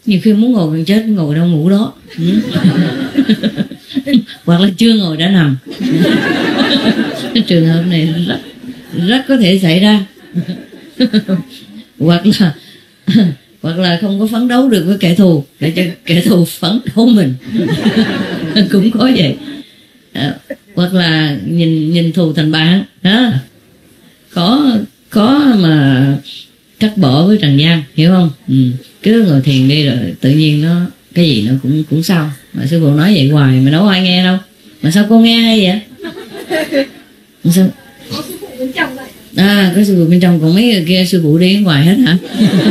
Nhiều khi muốn ngồi gần chết, ngồi đâu ngủ đó. Hoặc là chưa ngồi đã nằm. Trường hợp này rất có thể xảy ra. Hoặc là không có phấn đấu được với kẻ thù, để cho kẻ thù phấn đấu mình. Cũng có vậy. Hoặc là nhìn thù thành bạn đó. Khó mà cắt bỏ với trần gian, hiểu không? Cứ ngồi thiền đi rồi tự nhiên nó cái gì nó cũng xong. Mà sư phụ nói vậy hoài mà đâu ai nghe đâu. Mà sao cô nghe hay vậy? Sao? Có sư phụ bên trong vậy. Có sư phụ bên trong, còn mấy người kia sư phụ đi ngoài hết hả?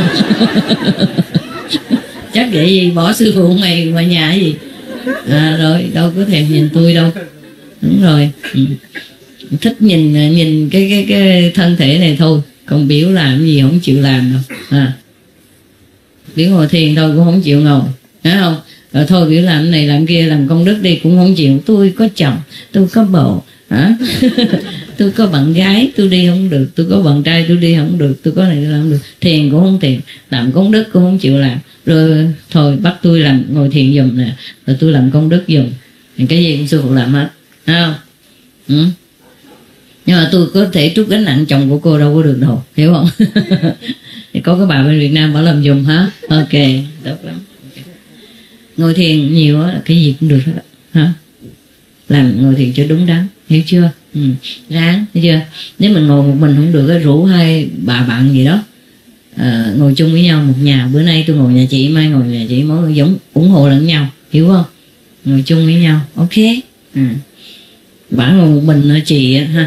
Chắc vậy gì, bỏ sư phụ mày ngoài nhà cái gì? Rồi đâu có thèm nhìn tôi đâu. Đúng rồi. Thích nhìn cái thân thể này thôi, còn biểu làm gì không chịu làm đâu. Biểu ngồi thiền thôi cũng không chịu ngồi, thấy không? Rồi thôi biểu làm này làm kia, làm công đức đi cũng không chịu. Tôi có chồng, tôi có bồ, tôi có bạn gái tôi đi không được, tôi có bạn trai tôi đi không được, tôi có này tôi làm không được. Thiền cũng không thiền, làm công đức cũng không chịu làm. Rồi thôi bắt tôi làm ngồi thiền giùm nè, rồi tôi làm công đức giùm. Cái gì cũng sư phụ làm hết, thấy không? Nhưng mà tôi có thể trút gánh nặng chồng của cô đâu có được đâu, hiểu không? Thì có cái bà bên Việt Nam bảo làm giùm hả? Ok, tốt lắm. Ngồi thiền nhiều á, cái gì cũng được hết hả? Làm ngồi thiền cho đúng đắn, hiểu chưa? Ráng, hiểu chưa? Nếu mình ngồi một mình không được, rủ hai bà bạn gì đó ngồi chung với nhau một nhà. Bữa nay tôi ngồi nhà chị, mai ngồi nhà chị, mỗi người giống ủng hộ lẫn nhau, hiểu không? Ngồi chung với nhau, ok. Bà ngồi một mình ở chị ha.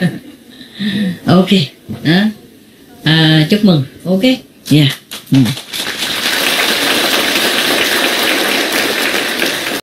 Ok đó. Chúc mừng, ok, yeah.